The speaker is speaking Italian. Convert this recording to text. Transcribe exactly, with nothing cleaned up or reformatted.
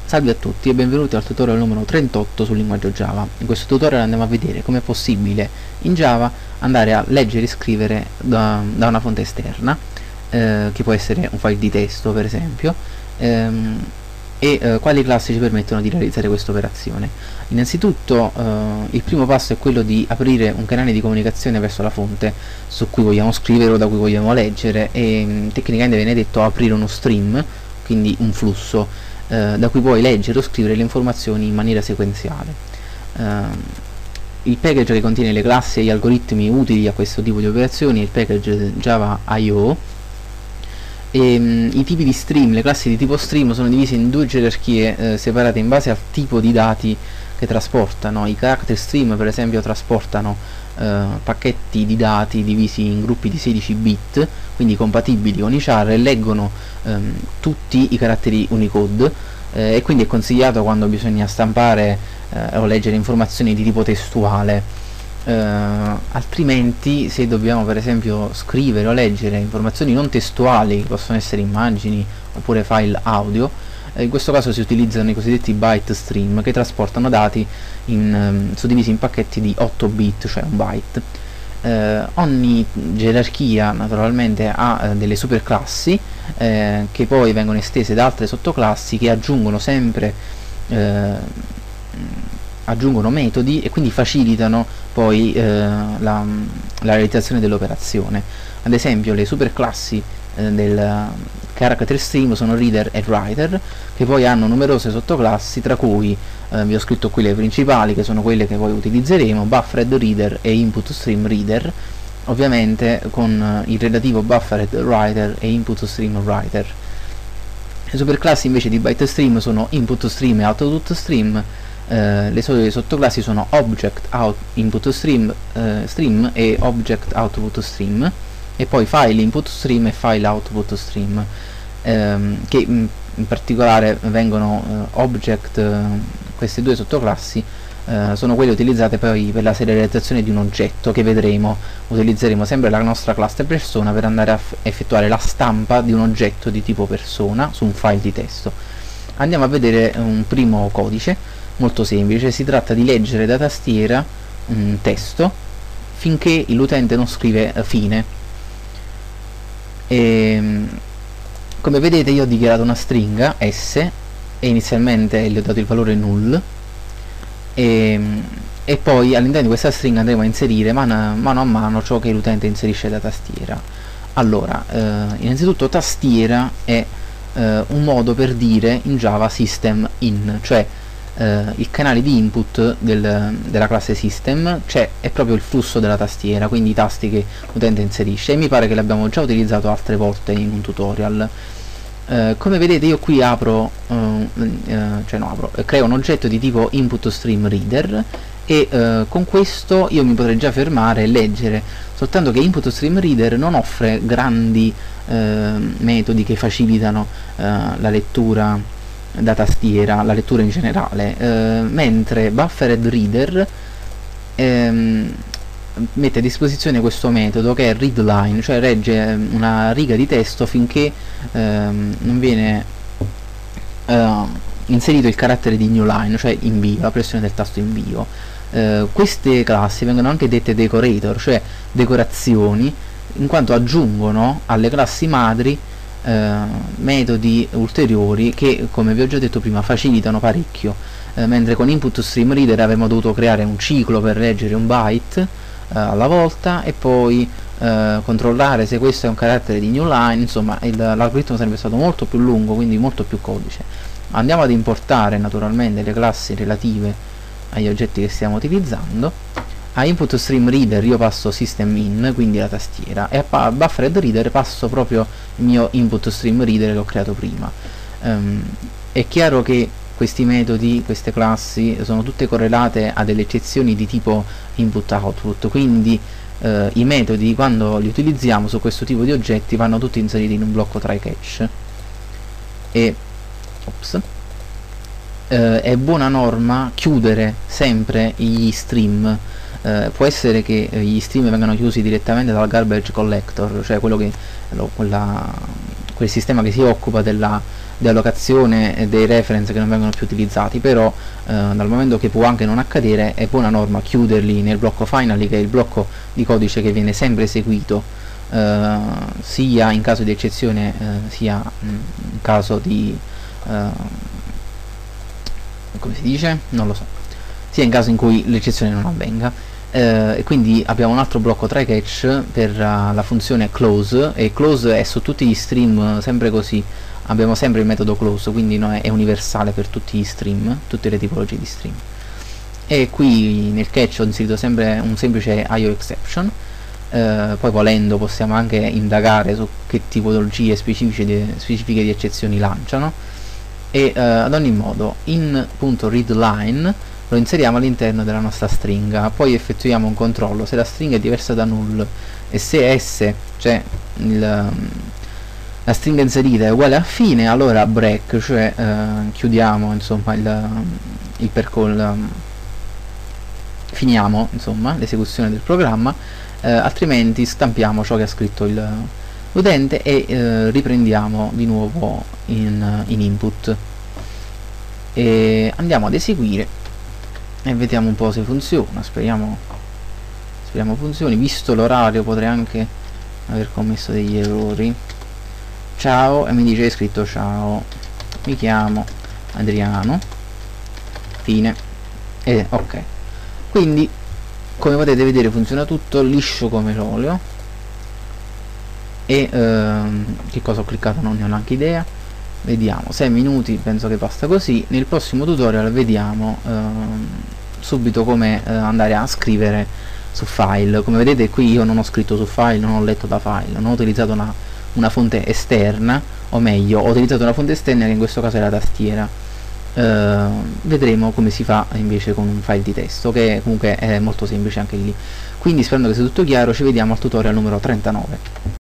Salve a tutti e benvenuti al tutorial numero trentotto sul linguaggio Java. In questo tutorial andiamo a vedere come è possibile in Java andare a leggere e scrivere da, da una fonte esterna, eh, che può essere un file di testo per esempio, ehm, e eh, quali classi ci permettono di realizzare questa operazione. Innanzitutto eh, il primo passo è quello di aprire un canale di comunicazione verso la fonte su cui vogliamo scrivere o da cui vogliamo leggere, e tecnicamente viene detto aprire uno stream, quindi un flusso Uh, da cui puoi leggere o scrivere le informazioni in maniera sequenziale. Uh, il package che contiene le classi e gli algoritmi utili a questo tipo di operazioni è il package Java I O, e um, i tipi di stream, le classi di tipo stream sono divise in due gerarchie uh, separate in base al tipo di dati che trasportano. I character stream per esempio trasportano Uh, pacchetti di dati divisi in gruppi di sedici bit, quindi compatibili con i char, e leggono um, tutti i caratteri Unicode, eh, e quindi è consigliato quando bisogna stampare eh, o leggere informazioni di tipo testuale. Uh, altrimenti, se dobbiamo per esempio scrivere o leggere informazioni non testuali, che possono essere immagini oppure file audio, in questo caso si utilizzano i cosiddetti byte stream, che trasportano dati in, um, suddivisi in pacchetti di otto bit, cioè un byte. Uh, ogni gerarchia naturalmente ha uh, delle superclassi uh, che poi vengono estese da altre sottoclassi che aggiungono sempre uh, aggiungono metodi e quindi facilitano poi uh, la, la realizzazione dell'operazione. Ad esempio, le superclassi uh, del character stream sono reader e writer, che poi hanno numerose sottoclassi, tra cui eh, vi ho scritto qui le principali, che sono quelle che poi utilizzeremo: buffered reader e input stream reader, ovviamente con eh, il relativo buffered writer e input stream writer. Le superclassi invece di byte stream sono input stream e output stream. Eh, le sue sottoclassi sono object out input stream, eh, stream e object output stream, e poi file input stream e file output stream, ehm, che in, in particolare vengono eh, object, eh, queste due sottoclassi eh, sono quelle utilizzate poi per la serializzazione di un oggetto che vedremo. Utilizzeremo sempre la nostra classe persona per andare a effettuare la stampa di un oggetto di tipo persona su un file di testo. Andiamo a vedere un primo codice molto semplice. Si tratta di leggere da tastiera un testo finché l'utente non scrive eh, fine. E, come vedete, io ho dichiarato una stringa S e inizialmente gli ho dato il valore null, e, e poi all'interno di questa stringa andremo a inserire mano, mano a mano ciò che l'utente inserisce da tastiera. Allora, eh, innanzitutto tastiera è eh, un modo per dire in Java system in, cioè Uh, il canale di input del, della classe system, cioè è proprio il flusso della tastiera, quindi i tasti che l'utente inserisce, e mi pare che l'abbiamo già utilizzato altre volte in un tutorial. Uh, come vedete, io qui apro, uh, uh, cioè no apro, uh, creo un oggetto di tipo input stream reader, e uh, con questo io mi potrei già fermare e leggere, soltanto che input stream reader non offre grandi uh, metodi che facilitano uh, la lettura da tastiera, la lettura in generale, eh, mentre buffered reader ehm, mette a disposizione questo metodo che è readline, cioè regge una riga di testo finché ehm, non viene eh, inserito il carattere di new line, cioè invio, la pressione del tasto invio. Eh, queste classi vengono anche dette decorator, cioè decorazioni, in quanto aggiungono alle classi madri Uh, metodi ulteriori che, come vi ho già detto prima, facilitano parecchio, uh, mentre con input stream reader avremmo dovuto creare un ciclo per leggere un byte uh, alla volta e poi uh, controllare se questo è un carattere di new line. Insomma, l'algoritmo sarebbe stato molto più lungo, quindi molto più codice. Andiamo ad importare naturalmente le classi relative agli oggetti che stiamo utilizzando. A input stream reader io passo system in, quindi la tastiera, e a buffered reader passo proprio il mio input stream reader che ho creato prima. Um, è chiaro che questi metodi, queste classi sono tutte correlate a delle eccezioni di tipo input output, quindi uh, i metodi, quando li utilizziamo su questo tipo di oggetti, vanno tutti inseriti in un blocco try catch. E ops, uh, è buona norma chiudere sempre gli stream. Uh, può essere che uh, gli stream vengano chiusi direttamente dal garbage collector, cioè quello che lo, quella, quel sistema che si occupa della di allocazione dei reference che non vengono più utilizzati, però eh, dal momento che può anche non accadere è buona norma chiuderli nel blocco finally, che è il blocco di codice che viene sempre eseguito eh, sia in caso di eccezione eh, sia in caso di eh, come si dice? Non lo so, sia in caso in cui l'eccezione non avvenga. Uh, e quindi abbiamo un altro blocco try catch per uh, la funzione close, e close è su tutti gli stream uh, sempre così, abbiamo sempre il metodo close, quindi no, è, è universale per tutti gli stream, tutte le tipologie di stream. E qui nel catch ho inserito sempre un semplice I O exception, uh, poi volendo possiamo anche indagare su che tipologie specifiche di, specifiche di eccezioni lanciano, e uh, ad ogni modo in.readLine lo inseriamo all'interno della nostra stringa, poi effettuiamo un controllo se la stringa è diversa da null, e se s, cioè il, la stringa inserita è uguale a fine, allora break, cioè eh, chiudiamo insomma il, il percorso, finiamo insomma l'esecuzione del programma, eh, altrimenti stampiamo ciò che ha scritto l'utente e eh, riprendiamo di nuovo in, in input e andiamo ad eseguire e vediamo un po' se funziona. Speriamo speriamo funzioni. Visto l'orario potrei anche aver commesso degli errori. Ciao, e mi dice hai scritto ciao, mi chiamo Adriano, fine. E ok, quindi come potete vedere funziona tutto liscio come l'olio. E ehm, che cosa ho cliccato non ne ho neanche idea. Vediamo, sei minuti, penso che basta così. Nel prossimo tutorial vediamo ehm, subito come eh, andare a scrivere su file. Come vedete qui io non ho scritto su file, non ho letto da file, non ho utilizzato una, una fonte esterna, o meglio ho utilizzato una fonte esterna che in questo caso è la tastiera. Eh, vedremo come si fa invece con un file di testo, che comunque è molto semplice anche lì. Quindi sperando che sia tutto chiaro, ci vediamo al tutorial numero trentanove.